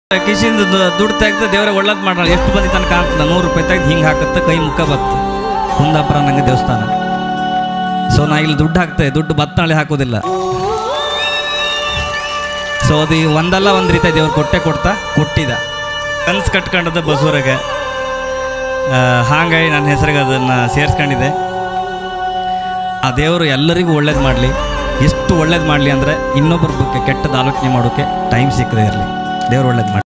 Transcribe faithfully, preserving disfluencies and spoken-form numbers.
ಕಿಶಿಂದ ದುಡ್ಡು ತೆಗ್ದು ದೇವ್ರ ಒಳ್ಳೇದು ಮಾಡೋಣ. ಎಷ್ಟು ಬಂದಿ ತನಕ ಕಾಣ್ತದ ನೂರು ರೂಪಾಯಿ ತೆಗ್ದು ಹಿಂಗೆ ಹಾಕತ್ತೆ, ಕೈ ಮುಖ ಬತ್ತು. ಕುಂದಾಪುರ ನಂಗೆ ದೇವಸ್ಥಾನ. ಸೊ ನಾ ಇಲ್ಲಿ ದುಡ್ಡು ಹಾಕ್ತೇವೆ, ದುಡ್ಡು ಬತ್ತನಾಳೆ ಹಾಕೋದಿಲ್ಲ. ಸೊ ಅದು ಒಂದಲ್ಲ ಒಂದು ರೀತಿ ದೇವ್ರು ಕೊಟ್ಟೆ ಕೊಡ್ತಾ ಕೊಟ್ಟಿದ. ಕನ್ಸು ಕಟ್ಕೊಂಡದ ಬಸವರಾಗ, ಹಾಗಾಗಿ ನನ್ನ ಹೆಸರಿಗೆ ಅದನ್ನು ಸೇರಿಸ್ಕೊಂಡಿದೆ. ಆ ದೇವರು ಎಲ್ಲರಿಗೂ ಒಳ್ಳೇದು ಮಾಡಲಿ. ಎಷ್ಟು ಒಳ್ಳೇದು ಮಾಡಲಿ ಅಂದರೆ ಇನ್ನೊಬ್ಬರ ಬಗ್ಗೆ ಕೆಟ್ಟದ್ದು ಆಲೋಚನೆ ಮಾಡೋಕ್ಕೆ ಟೈಮ್ ಸಿಕ್ಕದೇ ಇರಲಿ. ದೇವ್ರು ಒಳ್ಳೇದು ಮಾಡಿ.